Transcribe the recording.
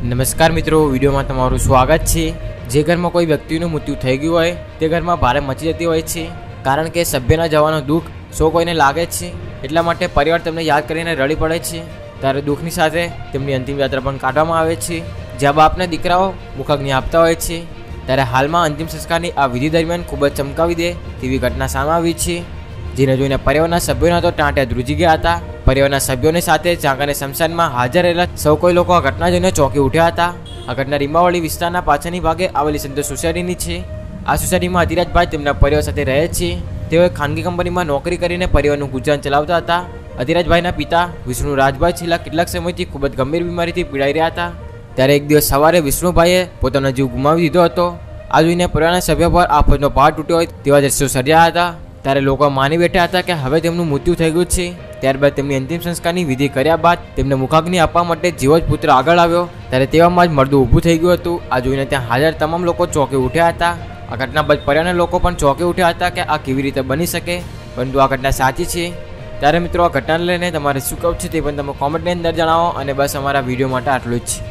નમસ્કાર મિત્રો, વિડીયોમાં તમારું સ્વાગત છે। જે ઘરમાં કોઈ વ્યક્તિનું મૃત્યુ થઈ ગયું હોય તે ઘરમાં ભારે મચી જતી હોય છે, કારણ કે સભ્યના જવાનો દુઃખ સૌ કોઈને લાગે છે। એટલા માટે પરિવાર તેમને યાદ કરીને રડી પડે છે। ત્યારે દુઃખની સાથે તેમની અંતિમ યાત્રા પણ કાઢવામાં આવે છે, જ્યાં બાપને દીકરાઓ મુખાગ્નિ આપતા હોય છે। ત્યારે હાલમાં અંતિમ સંસ્કારની આ વિધિ દરમિયાન ખૂબ જ ચમકાવી દે તેવી ઘટના સામે આવી છે, જેને જોઈને પરિવારના સભ્યોના તો ટાંટ્યા ધ્રુજી ગયા હતા। પરિવારના સભ્યોની સાથે ચાંગાને સ્મશાનમાં હાજર રહેલા સૌ કોઈ લોકો આ ઘટના જોઈને ચોંકી ઉઠ્યા હતા। આ ઘટના રીંબાવળી વિસ્તારના પાછળની ભાગે આવેલી સંતોષ સોસાયટીની છે। આ સોસાયટીમાં અધિરાજભાઈ તેમના પરિવાર સાથે રહે છે। તેઓ ખાનગી કંપનીમાં નોકરી કરીને પરિવારનું ગુજરાન ચલાવતા હતા। અધિરાજભાઈના પિતા વિષ્ણુ રાજભાઈ છેલ્લા કેટલાક સમયથી ખૂબ જ ગંભીર બીમારીથી પીડાઈ રહ્યા હતા। ત્યારે એક દિવસ સવારે વિષ્ણુભાઈએ પોતાનો જીવ ગુમાવી દીધો હતો। આ જોઈને પરિવારના સભ્યો પર આફતનો પહાડ તૂટ્યો હોય તેવા દ્રશ્યો સર્જાયા હતા। ત્યારે લોકો માની બેઠા હતા કે હવે તેમનું મૃત્યુ થઈ ગયું છે। ત્યારબાદ તેમની અંતિમ સંસ્કારની વિધિ કર્યા બાદ તેમને મુખાગ્નિ આપવા માટે જીવો જ પુત્ર આગળ આવ્યો। ત્યારે તેવામાં જ મરદું ઊભું થઈ ગયું હતું। આ જોઈને ત્યાં હાજર તમામ લોકો ચોંકી ઉઠ્યા હતા। આ ઘટના બાદ પરિવારના લોકો પણ ચોંકી ઉઠ્યા હતા કે આ કેવી રીતે બની શકે, પરંતુ આ ઘટના સાચી છે। ત્યારે મિત્રો, આ ઘટનાને લઈને તમારે શું કહેવું છે તે પણ તમે કોમેન્ટની અંદર જણાવો, અને બસ અમારા વિડીયો માટે આટલું જ છે।